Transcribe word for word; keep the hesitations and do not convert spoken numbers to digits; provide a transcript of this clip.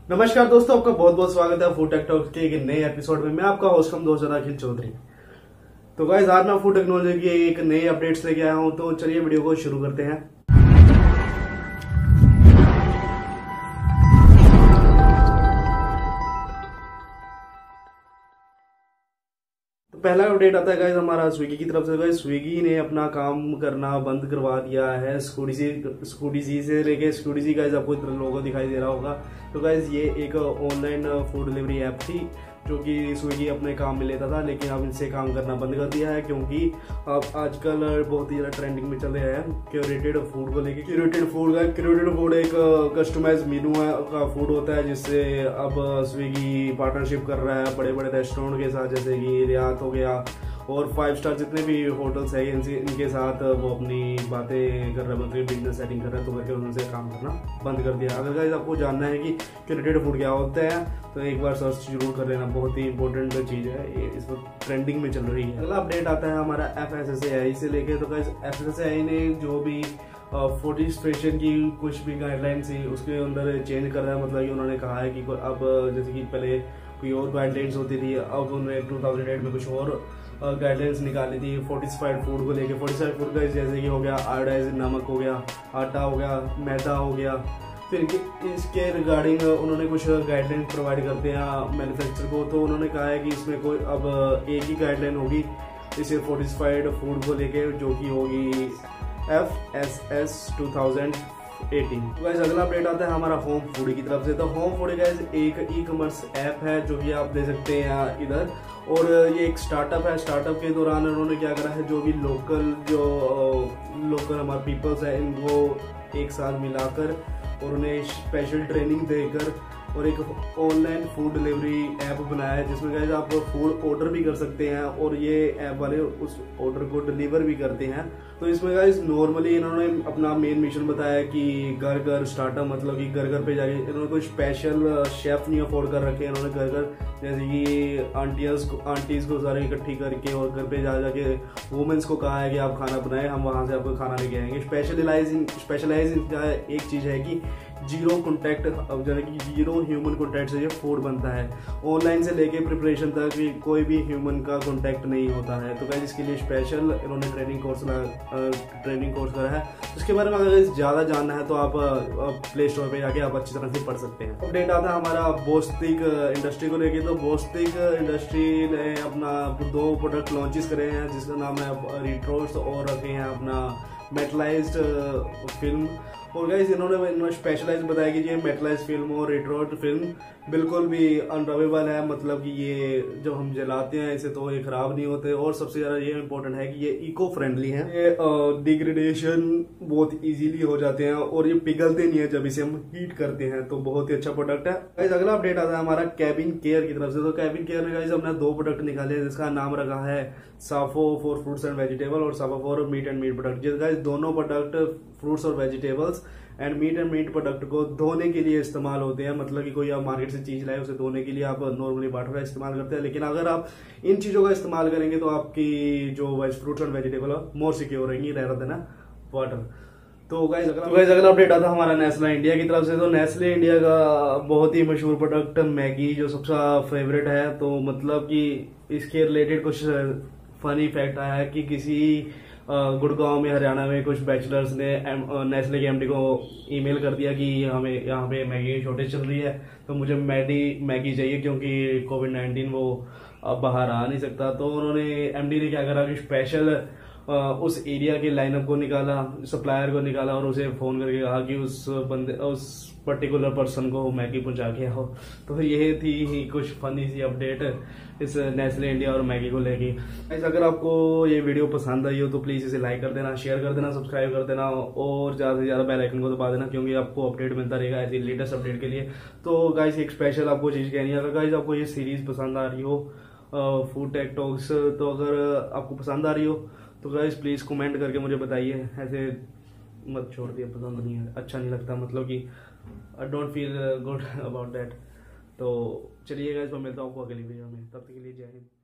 नमस्कार दोस्तों, आपका बहुत बहुत स्वागत है फूड टेक टॉक के एक नए एपिसोड में। मैं आपका होस्ट हम दोस्त अखिल चौधरी। तो गाइस, आज मैं फूड टेक्नोलॉजी की एक नई अपडेट्स लेके आया हूं, तो चलिए वीडियो को शुरू करते हैं। तो पहला अपडेट आता है गाइस हमारा स्विगी की तरफ से। गाइस, स्विगी ने अपना काम करना बंद करवा दिया है। स्कूटी स्कूटी से लेके स्कूटी गाइस आपको इतना लोगो दिखाई दे रहा होगा। तो गाइस, ये एक ऑनलाइन फूड डिलीवरी ऐप थी जो कि स्विगी अपने काम में लेता था, लेकिन अब इनसे काम करना बंद कर दिया है क्योंकि अब आजकल बहुत ही ज़्यादा ट्रेंडिंग में चल रहा है क्यूरेटेड फूड को लेके। क्यूरेटेड फूड का क्यूरेटेड फूड एक कस्टमाइज मेनू है का फूड होता है, जिससे अब स्विगी पार्टनरशिप कर रहा है बड़े बड़े रेस्टोरेंट के साथ, जैसे कि रियात हो गया और फाइव स्टार जितने भी होटल्स है इनसे इनके साथ वो अपनी बातें कर रहे हैं, मतलब बिजनेस सेटिंग कर रहे हैं। तो करके उनसे काम करना बंद कर दिया। अगर गाइस आपको जानना है कि क्यूरेटेड फूड क्या होता है तो एक बार सर्च जरूर कर लेना, बहुत ही इंपॉर्टेंट चीज़ है, ये इस वक्त ट्रेंडिंग में चल रही है। अगला अपडेट आता है हमारा F S S A I से लेके। तो guys, F S S A I ने जो भी फूड स्टेशन की कुछ भी गाइडलाइन थी उसके अंदर चेंज कर रहा है। मतलब कि उन्होंने कहा है कि अब जैसे कि पहले कोई और गाइडलाइंस होती थी, अब उन्होंने टू थाउजेंड एट में कुछ और गाइडलाइंस निकाली थी फोर्टिफाइड फूड को लेके। फोर्टिफाइड फूड का जैसे कि हो गया आयोडाइज नमक हो गया, आटा हो गया, मैदा हो गया। फिर इसके रिगार्डिंग उन्होंने कुछ गाइडलाइन प्रोवाइड करते हैं मैन्युफैक्चर को। तो उन्होंने कहा है कि इसमें कोई अब एक ही गाइडलाइन होगी इसे फोर्टिफाइड फूड को लेके, जो कि होगी F S S two thousand eighteen. तो गाइस, अगला अपडेट आता है हमारा होम फूड की तरफ से। तो होम फूड गाइस एक ई कॉमर्स ऐप है जो कि आप दे सकते हैं इधर, और ये एक स्टार्टअप है। स्टार्टअप के दौरान उन्होंने क्या करा है, जो भी लोकल जो लोकल हमारे पीपल्स है इनको एक साथ मिलाकर और उन्हें स्पेशल ट्रेनिंग देकर और एक ऑनलाइन फूड डिलीवरी ऐप बनाया है, जिसमें गाइस आप फूड ऑर्डर भी कर सकते हैं और ये ऐप वाले उस ऑर्डर को डिलीवर भी करते हैं। तो इसमें गाइस नॉर्मली इन्होंने अपना मेन मिशन बताया कि घर घर स्टार्टअप, मतलब कि घर घर पे जाके इन्होंने कोई स्पेशल शेफ नहीं अफोर्ड कर रखे हैं। इन्होंने घर घर जैसे कि आंटियाज को आंटीज को सारे इकट्ठी करके और घर पे जा जाके वुमेन्स को कहा है कि आप खाना बनाएं, हम वहाँ से आपको खाना लेके आएंगे। स्पेशलाइजिंग स्पेशलाइजिंग एक चीज़ है कि जीरो कॉन्टैक्ट, यानी कि जीरो ह्यूमन कॉन्टैक्ट से ये फूड बनता है। ऑनलाइन से लेके प्रिपरेशन तक कोई भी ह्यूमन का कॉन्टैक्ट नहीं होता है। तो गाइस, इसके लिए स्पेशल इन्होंने ट्रेनिंग कोर्स ट्रेनिंग कोर्स करा है। उसके बारे में अगर ज़्यादा जानना है तो आप प्ले स्टोर पे जाके आप अच्छी तरह से पढ़ सकते हैं। अपडेट आता है हमारा बोस्टिक इंडस्ट्री को लेके। तो बोस्टिक इंडस्ट्री ने अपना दो प्रोडक्ट लॉन्चेस करे हैं, जिसका नाम है रिट्रोस और रखे हैं अपना मेटलाइज्ड फिल्म। और गाइस, इन्होंने स्पेशलाइज बताया कि ये मेटलाइज फिल्म और रेट्रोड फिल्म बिल्कुल भी अनरवेबल है, मतलब कि ये जब हम जलाते हैं इसे तो ये खराब नहीं होते। और सबसे ज़्यादा ये इम्पोर्टेंट है कि ये इको फ्रेंडली है, ये डिग्रेडेशन बहुत इजीली हो जाते हैं और ये पिघलते नहीं है जब इसे हम हीट करते हैं। तो बहुत ही अच्छा प्रोडक्ट है। गाइस, अगला अपडेट आता है हमारा कैबिन केयर की तरफ से। तो कैबिन केयर में गाइस हमने दो प्रोडक्ट निकाले हैं, जिसका नाम रखा है साफो फॉर फ्रूट्स एंड वेजिटेबल और साफो for meat and meat product. जिस गाइस दोनों प्रोडक्ट फ्रूट्स और vegetables and meat and meat product को धोने के लिए इस्तेमाल होते हैं। मतलब कि कोई आप मार्केट से चीज लाए उसे धोने के लिए आप नॉर्मली वाटर का इस्तेमाल करते हैं, लेकिन अगर आप इन चीजों का इस्तेमाल करेंगे तो आपकी जो veg fruits and vegetable more secure रहेंगी रहता देना वाटर। तो गाइस अगला तो गाइस अगला अपडेट आता है हमारा नेस्ले इंडिया की तरफ से। तो नेस्ले इंडिया का बहुत ही मशहूर प्रोडक्ट मैगी जो सबसे फेवरेट है। तो मतलब कि इसके रिलेटेड कुछ फनी फैक्ट आया है कि किसी गुड़गांव में हरियाणा में कुछ बैचलर्स ने नेस्ले के एमडी को ईमेल कर दिया कि हमें यहाँ पे मैगी की शॉर्टेज चल रही है, तो मुझे मैडी मैगी चाहिए क्योंकि कोविड नाइन्टीन वो अब बाहर आ नहीं सकता। तो उन्होंने एमडी ने क्या करा कि स्पेशल उस एरिया के लाइनअप को निकाला, सप्लायर को निकाला और उसे फोन करके कहा कि उस बंदे उस पर्टिकुलर पर्सन को मैगी पहुंचा के आओ। तो ये थी ही कुछ फनी सी अपडेट इस नेस्ले इंडिया और मैगी को लेके। अगर आपको ये वीडियो पसंद आई हो तो प्लीज़ इसे लाइक कर देना, शेयर कर देना, सब्सक्राइब कर देना और ज़्यादा से ज़्यादा बेल आइकन को दबा देना, क्योंकि आपको अपडेट मिलता रहेगा ऐसी लेटेस्ट अपडेट के लिए। तो गाइस, एक स्पेशल आपको चीज़ कहनी है, अगर गाइस आपको ये सीरीज़ पसंद आ रही हो फूड टेक टॉक्स, तो अगर आपको पसंद आ रही हो तो गाइस प्लीज़ कमेंट करके मुझे बताइए। ऐसे मत छोड़ दिए, पसंद नहीं है, अच्छा नहीं लगता, मतलब कि I don't feel good about that. तो चलिए गाइस, मैं मिलता हूँ आपको अगली वीडियो में, तब तक के लिए जय हिंद।